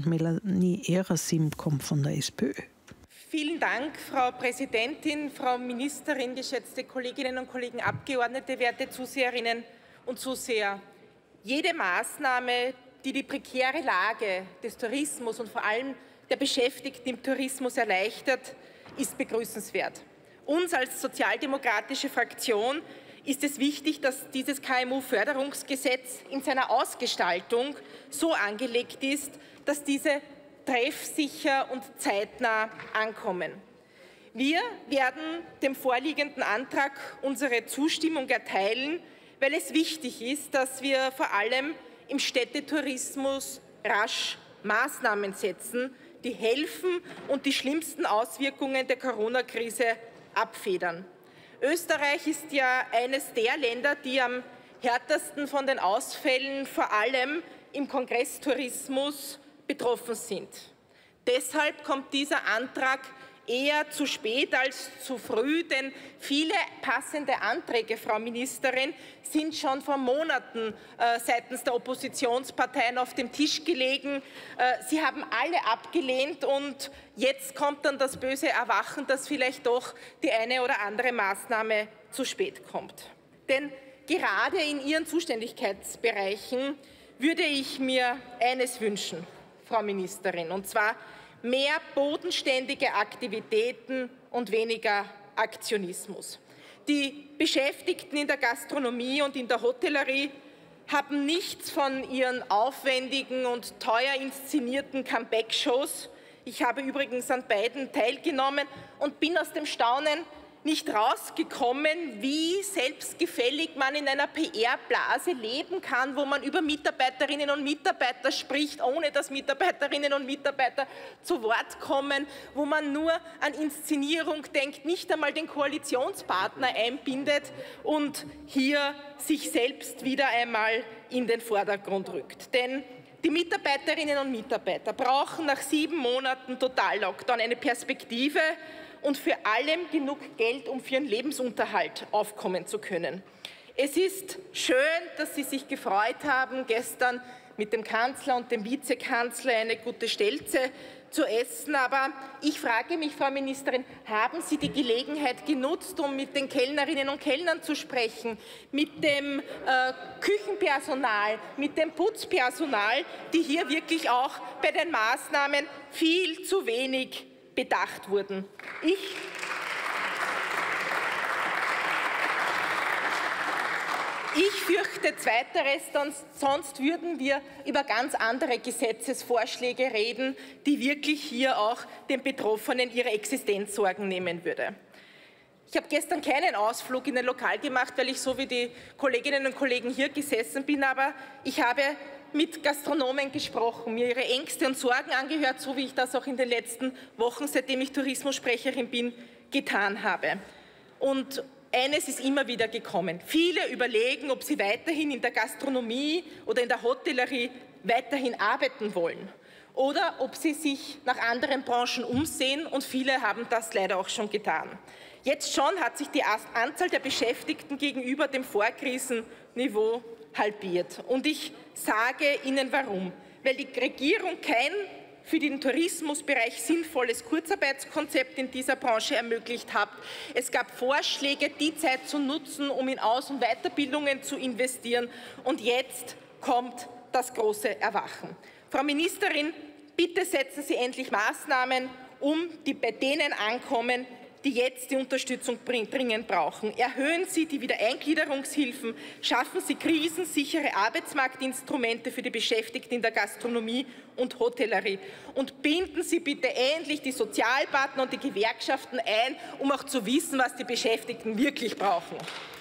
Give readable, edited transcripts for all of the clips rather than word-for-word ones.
Melanie Ehresim kommt von der SPÖ. Vielen Dank, Frau Präsidentin, Frau Ministerin, geschätzte Kolleginnen und Kollegen, Abgeordnete, werte Zuseherinnen und Zuseher. Jede Maßnahme, die die prekäre Lage des Tourismus und vor allem der Beschäftigten im Tourismus erleichtert, ist begrüßenswert. Uns als sozialdemokratische Fraktion ist es wichtig, dass dieses KMU-Förderungsgesetz in seiner Ausgestaltung so angelegt ist, dass diese treffsicher und zeitnah ankommen. Wir werden dem vorliegenden Antrag unsere Zustimmung erteilen, weil es wichtig ist, dass wir vor allem im Städtetourismus rasch Maßnahmen setzen, die helfen und die schlimmsten Auswirkungen der Corona-Krise abfedern. Österreich ist ja eines der Länder, die am härtesten von den Ausfällen vor allem im Kongresstourismus betroffen sind. Deshalb kommt dieser Antrag eher zu spät als zu früh, denn viele passende Anträge, Frau Ministerin, sind schon vor Monaten seitens der Oppositionsparteien auf dem Tisch gelegen. Sie haben alle abgelehnt und jetzt kommt dann das böse Erwachen, dass vielleicht doch die eine oder andere Maßnahme zu spät kommt. Denn gerade in Ihren Zuständigkeitsbereichen würde ich mir eines wünschen, Frau Ministerin, und zwar mehr bodenständige Aktivitäten und weniger Aktionismus. Die Beschäftigten in der Gastronomie und in der Hotellerie haben nichts von ihren aufwendigen und teuer inszenierten Comeback-Shows. Ich habe übrigens an beiden teilgenommen und bin aus dem Staunen nicht rausgekommen, wie selbstgefällig man in einer PR-Blase leben kann, wo man über Mitarbeiterinnen und Mitarbeiter spricht, ohne dass Mitarbeiterinnen und Mitarbeiter zu Wort kommen, wo man nur an Inszenierung denkt, nicht einmal den Koalitionspartner einbindet und hier sich selbst wieder einmal in den Vordergrund rückt. Denn die Mitarbeiterinnen und Mitarbeiter brauchen nach 7 Monaten Total-Lockdown eine Perspektive und für allem genug Geld, um für ihren Lebensunterhalt aufkommen zu können. Es ist schön, dass Sie sich gefreut haben, gestern mit dem Kanzler und dem Vizekanzler eine gute Stelze zu essen. Aber ich frage mich, Frau Ministerin, haben Sie die Gelegenheit genutzt, um mit den Kellnerinnen und Kellnern zu sprechen, mit dem Küchenpersonal, mit dem Putzpersonal, die hier wirklich auch bei den Maßnahmen viel zu wenig bedacht wurden? Ich fürchte Zweiteres, sonst würden wir über ganz andere Gesetzesvorschläge reden, die wirklich hier auch den Betroffenen ihre Existenzsorgen nehmen würde. Ich habe gestern keinen Ausflug in ein Lokal gemacht, weil ich so wie die Kolleginnen und Kollegen hier gesessen bin, aber ich habe mit Gastronomen gesprochen, mir ihre Ängste und Sorgen angehört, so wie ich das auch in den letzten Wochen, seitdem ich Tourismussprecherin bin, getan habe. Und eines ist immer wieder gekommen. Viele überlegen, ob sie weiterhin in der Gastronomie oder in der Hotellerie weiterhin arbeiten wollen oder ob sie sich nach anderen Branchen umsehen, und viele haben das leider auch schon getan. Jetzt schon hat sich die Anzahl der Beschäftigten gegenüber dem Vorkrisenniveau halbiert. Und ich sage Ihnen warum. Weil die Regierung kein für den Tourismusbereich sinnvolles Kurzarbeitskonzept in dieser Branche ermöglicht hat. Es gab Vorschläge, die Zeit zu nutzen, um in Aus- und Weiterbildungen zu investieren. Und jetzt kommt das große Erwachen. Frau Ministerin, bitte setzen Sie endlich Maßnahmen um, die bei denen ankommen, die jetzt die Unterstützung dringend brauchen. Erhöhen Sie die Wiedereingliederungshilfen, schaffen Sie krisensichere Arbeitsmarktinstrumente für die Beschäftigten in der Gastronomie und Hotellerie und binden Sie bitte endlich die Sozialpartner und die Gewerkschaften ein, um auch zu wissen, was die Beschäftigten wirklich brauchen.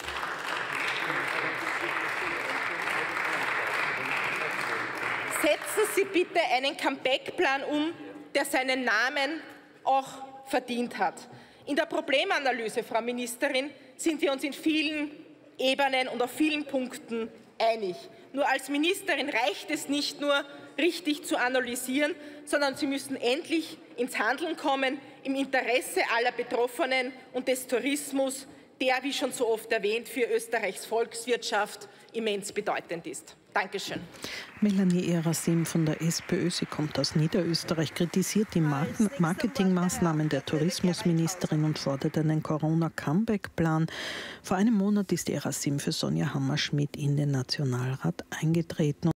Setzen Sie bitte einen Comeback-Plan um, der seinen Namen auch verdient hat. In der Problemanalyse, Frau Ministerin, sind wir uns in vielen Ebenen und auf vielen Punkten einig. Nur als Ministerin reicht es nicht nur, richtig zu analysieren, sondern Sie müssen endlich ins Handeln kommen im Interesse aller Betroffenen und des Tourismus, der, wie schon so oft erwähnt, für Österreichs Volkswirtschaft immens bedeutend ist. Dankeschön. Melanie Erasim von der SPÖ, sie kommt aus Niederösterreich, kritisiert die Marketingmaßnahmen der Tourismusministerin und fordert einen Corona-Comeback-Plan. Vor einem Monat ist Erasim für Sonja Hammerschmidt in den Nationalrat eingetreten.